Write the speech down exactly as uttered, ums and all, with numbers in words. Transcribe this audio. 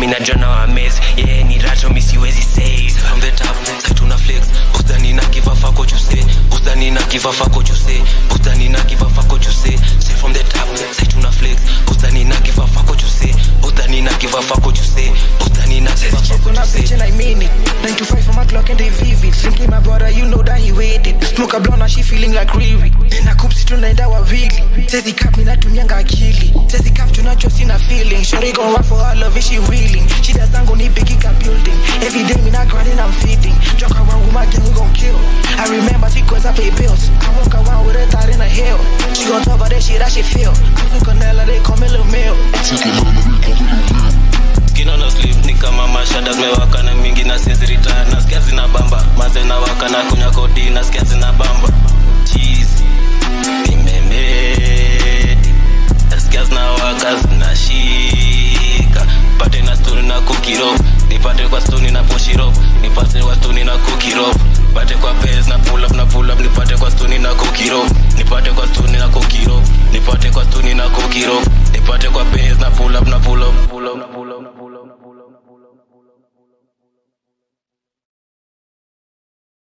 mina jana wa mess. Yeah, ni racho mi siwezi say. From the top, say tuna flex. Bustani na give a fuck what you say. Bustani na give a fuck what you say. Bustani na give a fuck what you say. Say from the top, say tuna flex. Bustani na give a fuck what you say. Bustani na give a fuck what you say. Bustani na give a fuck what you say. I mean it. nine to five from my clock and they vivid. Thinking my brother, you know that he waited. Smoke a blunt and she feeling like Riri. Then I coop sit tonight, I was really. Says he cap me not to me and akili. Says he cap to not just in a feeling. Shorty gon' run for her love and she reeling. She does not go need big cap building. Every day me not grinding, I'm feeding. Joke around with my gang, we gon' kill. I remember she cause I pay bills. I walk around with her thought in a hill. She gon' talk about that shit that she feel. I took a Nella, they call me Lil Mill. Skin on no sleep, ni kama mashada zimewaka na mingi na since retire. Nasikia zina bamba, maze na waka na kunya kodi. Nasikia zina bamba, cheese nimemedi. Nasikia zina waka zina shika. Pate na stuni na kukiro. Nipate kwa stuni na poshiro. Nipate kwa stuni na kukiro. Pate kwa base na pull up na pull up. Nipate kwa stuni na kukiro. Nipate kwa stuni na kukiro. Nipate kwa stuni na kukiro. Nipate kwa base na pull up na pull up. Pull up na pull up.